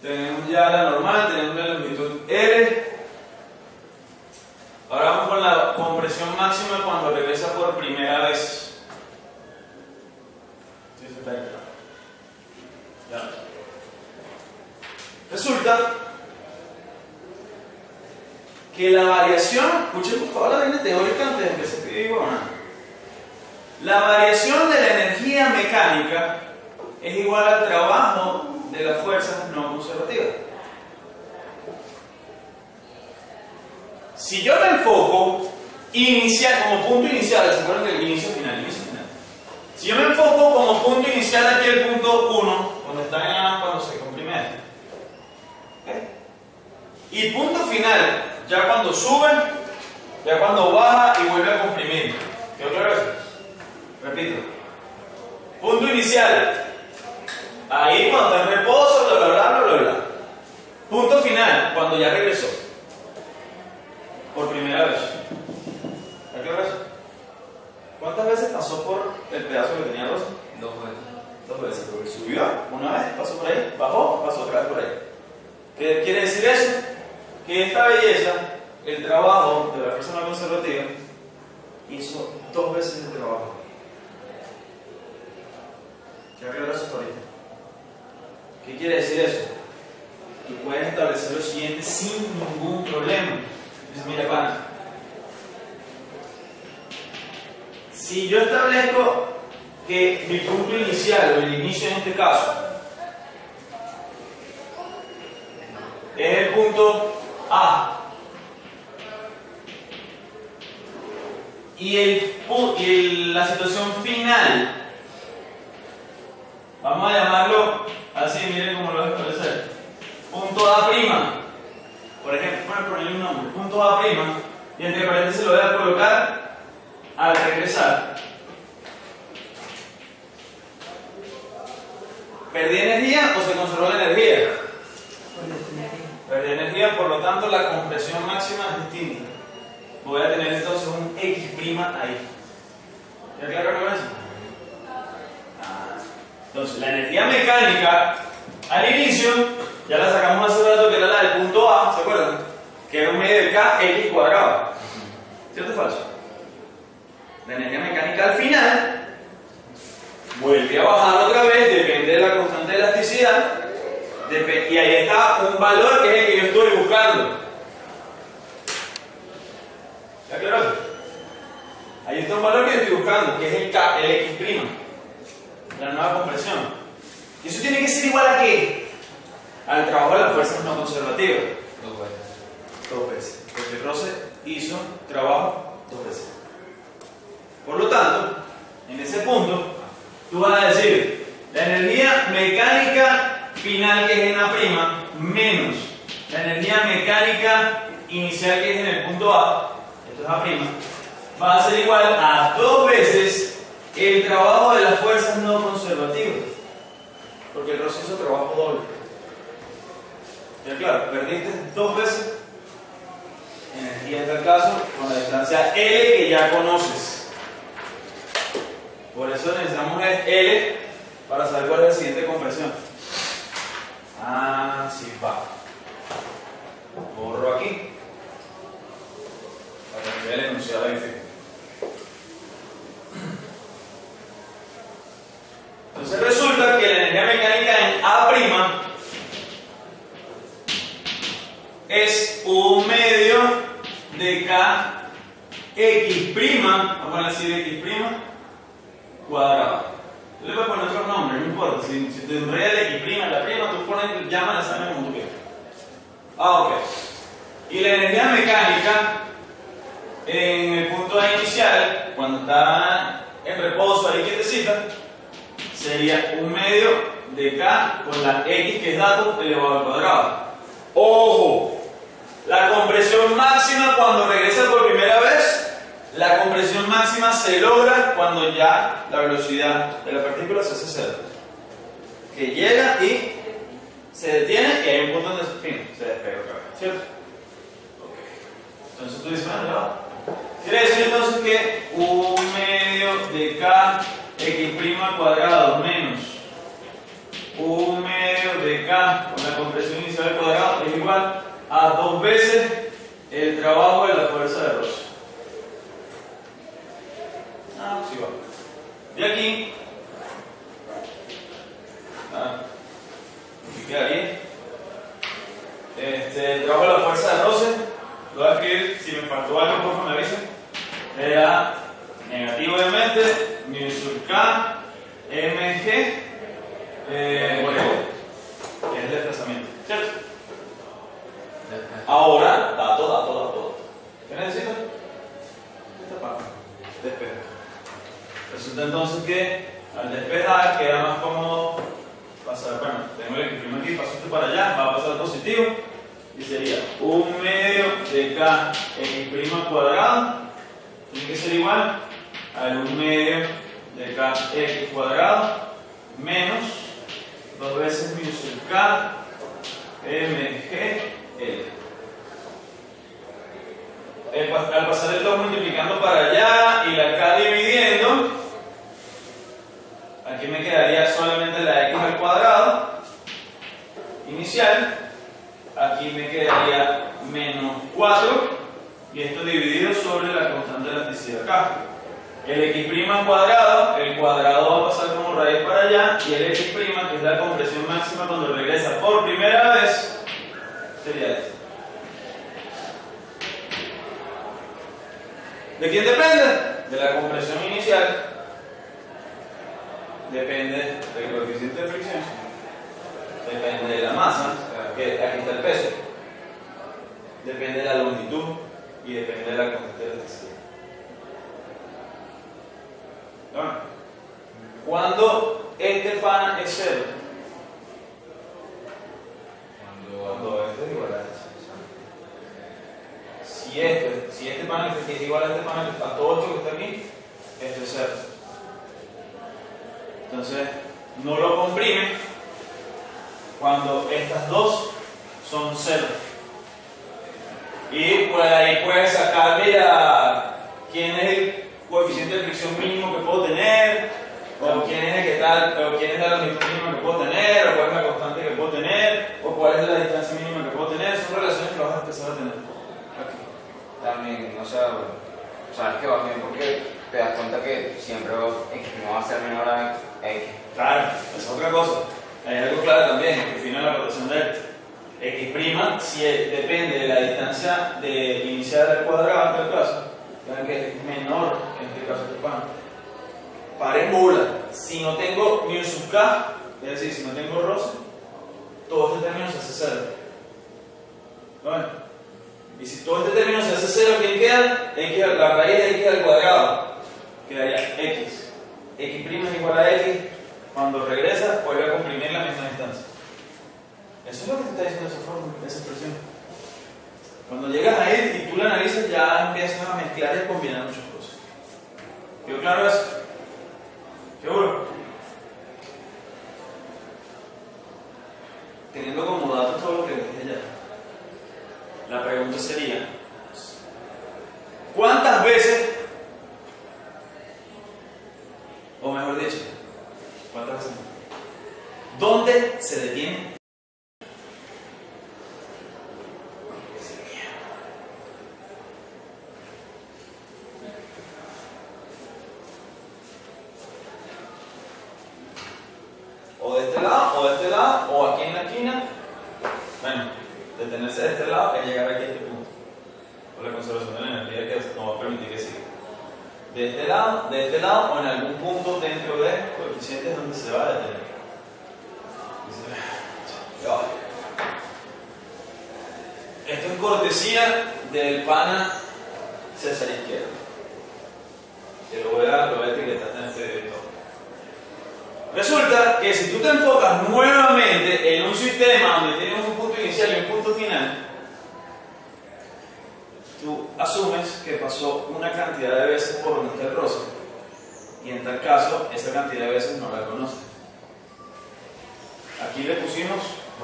Tenemos ya la normal, tenemos la longitud L. Ahora vamos con la compresión máxima cuando regresa por primera vez. Sí, se está ahí. Ya. Resulta que la variación, escuchen por favor la línea teórica antes de que se escriba nada. La variación de la energía mecánica es igual al trabajo de las fuerzas no conservativas. Si yo me enfoco como punto inicial, ¿se acuerdan del inicio final? Si yo me enfoco como punto inicial aquí el punto 1, donde está en A cuando se comprime esto, ¿okay? Y punto final, ya cuando sube, ya cuando baja y vuelve a comprimir. ¿Quedó claro eso? Repito. Punto inicial. Ahí cuando está en reposo, bla bla bla bla bla. Punto final, cuando ya regresó. Por primera vez. ¿Está claro eso? ¿Cuántas veces pasó por el pedazo que tenía Rosa? 2 veces. 2 veces, porque subió una vez, pasó por ahí, bajó, pasó otra vez por ahí. ¿Qué quiere decir eso? Que esta belleza, el trabajo de la fuerza no conservativa, hizo 2 veces el trabajo. ¿Qué aclara eso ahorita? ¿Qué quiere decir eso? Tú puedes establecer lo siguiente sin ningún problema. Dices, mira, pana, si yo establezco que mi punto inicial, o el inicio en este caso, es el punto A, y la situación final, vamos a llamarlo así, miren cómo lo voy a establecer, punto A', por ejemplo, voy a ponerle un nombre, punto A', y entre paréntesis lo voy a colocar al regresar. ¿Perdí energía o se conservó la energía? Perdí energía, por lo tanto la compresión máxima es distinta. Voy a tener entonces un X' ahí. ¿Ya claro con eso? Entonces la energía mecánica al inicio ya la sacamos hace rato, que era la del punto A, ¿se acuerdan? Que era un medio de kx cuadrado. ¿Cierto o falso? La energía mecánica al final vuelve a bajar otra vez, depende de la constante de elasticidad, y ahí está un valor que es el que yo estoy buscando. ¿Está claro? Ahí está un valor que yo estoy buscando, que es el X', la nueva compresión. Y eso tiene que ser igual a ¿qué? Al trabajo de las fuerzas no conservativas. 2 veces. 2 veces. Porque Rose hizo trabajo 2 veces. Por lo tanto, en ese punto, tú vas a decir la energía mecánica final, que es en A', menos la energía mecánica inicial, que es en el punto A, esto es A', va a ser igual a 2 veces el trabajo de las fuerzas no conservativas. Porque el Rose hizo trabajo doble. Ya claro, perdiste 2 veces energía en tal caso con la distancia L que ya conoces. Por eso necesitamos L para saber cuál es la siguiente compresión. Sí va. Borro aquí para que vea el enunciado ahí. Entonces resulta que la energía mecánica en A' es un medio de kx', vamos a decir x' cuadrado. Tú le puedes poner otro nombre, no importa. Si te enreda el x', la prima, tú pones, llámala, sabes como tú quieras. Ok. Y la energía mecánica en el punto A inicial, cuando está en reposo ahí quietecita, sería un medio de k con la x, que es dato, elevado al cuadrado. ¡Ojo! La compresión máxima cuando regresa por primera vez, la compresión máxima se logra cuando ya la velocidad de la partícula se hace cero. Que llega y se detiene y hay un punto donde se despega otra vez, ¿cierto? Okay. Entonces tú dices, bueno, ya va. Quiere decir entonces que un medio de kx' cuadrado menos un medio de k con la compresión inicial al cuadrado es igual a 2 veces el trabajo de la fuerza de roce. Sí va. De aquí, aquí quedaría. El trabajo de la fuerza de roce, lo voy a escribir, si me faltó algo, por favor me avisen. Era negativo, obviamente, mu sub K, mg, es el desplazamiento, ¿cierto? Ahora, dato. ¿Qué necesito? Esta parte, despejo. Resulta entonces que al despejar queda más cómodo pasar, bueno, tengo el equilibrio aquí, paso esto para allá, va a pasar positivo y sería 1 medio de K x' cuadrado, tiene que ser igual al 1 medio de K x cuadrado menos 2 veces mu sub K mg L. Al pasar el 2 multiplicando para allá y la K dividiendo, aquí me quedaría solamente la x al cuadrado inicial, aquí me quedaría menos 4 y esto dividido sobre la constante de elasticidad K. El x' al cuadrado, el cuadrado va a pasar como raíz para allá y el x', que es la compresión máxima cuando regresa por primera vez, sería esto. ¿De quién depende? De la compresión inicial. Depende del coeficiente de fricción. Depende de la masa, que aquí está el peso. Depende de la longitud y depende de la constante de elasticidad. Bueno, cuando este pan es 0, cuando este es igual a este. Si este panel es igual a este panel, a todo esto que está aquí, esto es 0. Entonces, no lo comprime cuando estas dos son 0. Y pues ahí puedes sacar, mira, quién es el coeficiente de fricción mínimo que puedo tener, o quién es el que tal, o quién es la longitud mínima que puedo tener, o cuál es la constante que puedo tener, o cuál es la distancia mínima que puedo tener. Son relaciones que vas a empezar a tener aquí. También, o sea, sabes que va bien porque te das cuenta que siempre x no va a ser menor a x. Claro, es otra cosa. Hay algo claro también, que define la rotación de x', si depende de la distancia de inicial al cuadrado en este caso, vean que es menor en este caso que pan. Pared nula. Si no tengo mu sub K, es decir, si no tengo roce, todo este término se hace 0. Bueno. Y si todo este término se hace 0, ¿quién queda? X, la raíz de x al cuadrado. Quedaría x. X' es igual a x. Cuando regresa, vuelve a comprimir la misma distancia. Eso es lo que te está diciendo esa forma, esa expresión. Cuando llegas ahí y tú la analizas, ya empiezas a mezclar y a combinar muchas cosas. ¿Quedó claro eso? ¿Seguro? Teniendo como dato todo lo que dije ya. La pregunta sería, ¿cuántas veces, o mejor dicho, cuántas veces, dónde se detiene? O de este lado, o aquí en la esquina. Bueno, detenerse de este lado es llegar aquí a este punto, por la conservación de la energía que nos va a permitir que siga. De este lado o en algún punto dentro de coeficientes donde se va a detener. Esto es cortesía del pana César Izquierdo, que lo voy a etiquetar en este director. Resulta que si tú te enfocas nuevamente en un sistema donde tienes un punto inicial y un punto final, tú asumes que pasó una cantidad de veces por donde está el roce, y en tal caso, esa cantidad de veces no la conoces. Aquí le pusimos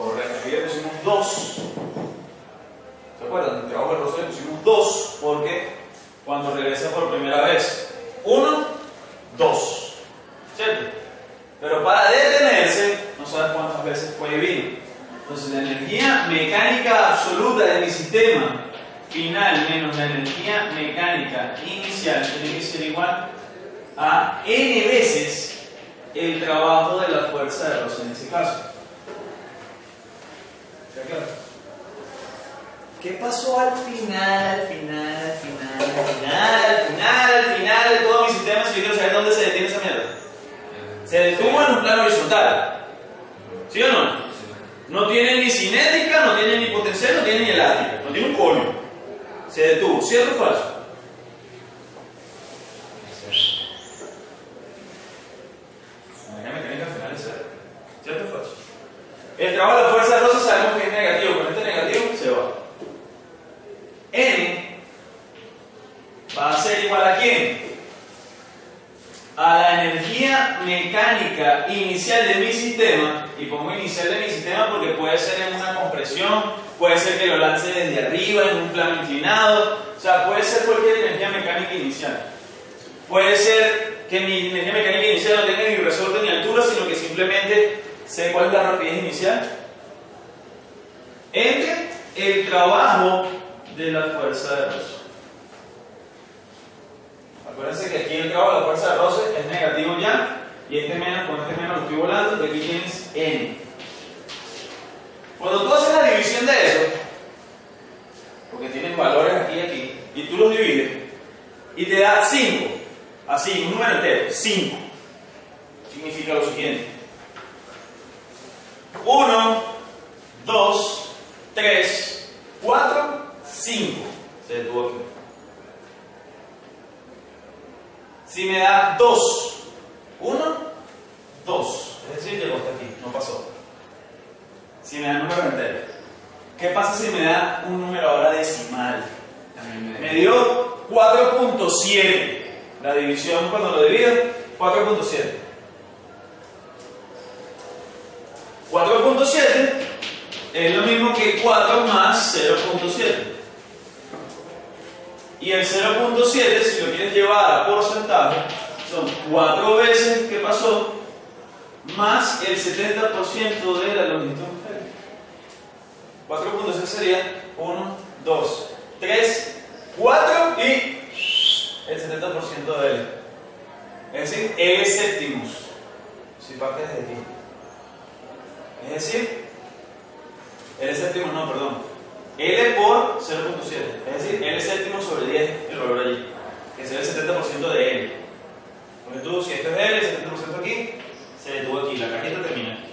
2. ¿Se acuerdan? Debajo del roce le pusimos 2 porque cuando regresa por primera vez, 1, 2. ¿Cierto? Pero para detenerse, no sabes cuántas veces fue y vino. Entonces, en mi sistema final menos la energía mecánica inicial tiene que ser igual a n veces el trabajo de la fuerza de roce en ese caso. ¿Está claro? ¿Qué pasó al final de todo mi sistema? Si yo quiero saber dónde se detiene esa mierda. Se detuvo en un plano horizontal. ¿Sí o no? No tiene ni cinética, no tiene ni potencial, no tiene ni elástica. No tiene un coño. Se detuvo. ¿Cierto o falso? La mecánica al final es cero. ¿Cierto o falso? El trabajo de la fuerza de roce sabemos que es negativo. Con este negativo se va. N va a ser igual a ¿quién? A la energía mecánica inicial de mi sistema, y pongo inicial de mi sistema porque puede ser en una compresión, puede ser que lo lance desde arriba en un plano inclinado, o sea, puede ser cualquier energía mecánica inicial. Puede ser que mi energía mecánica inicial no tenga ni resorte ni altura, sino que simplemente sé cuál es la rapidez inicial, entre el trabajo de la fuerza de roce. Acuérdense que aquí el trabajo de la fuerza de roce es negativo ya, y este menos, con este menos lo estoy volando, y aquí tienes n. Cuando tú haces la división de eso, porque tienes valores aquí y aquí, y tú los divides, y te da 5, así, un número entero, 5, significa lo siguiente: 1, 2, 3, 4, 5. Se detuvo aquí. Si me da 2, 1, 2, es decir, llegó hasta aquí, no pasó. Si me da número entero. ¿Qué pasa si me da un número ahora decimal? Me dio 4.7. La división, cuando lo divido, 4.7. 4.7 es lo mismo que 4 más 0.7. Y el 0.7, si lo quieres llevar a porcentaje, son 4 veces que pasó más el 70% de la longitud. 4.6 sería 1, 2, 3, 4 y el 70% de L. Es decir, L séptimos. Si parte desde aquí. Es decir, L séptimos, no, perdón. L por 0.7. Es decir, L séptimos sobre 10, el valor allí. Que sería el 70% de L. Porque tú, si esto es L, el 70% aquí, se detuvo aquí. La cajita termina aquí.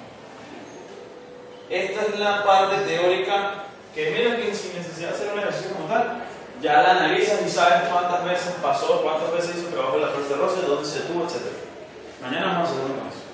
Esta es la parte teórica que mira que sin necesidad de hacer un ejercicio como tal, ya la analizas y sabes cuántas veces pasó, cuántas veces hizo el trabajo de la fuerza de roce, dónde se detuvo, etc. Mañana vamos a hacer uno más.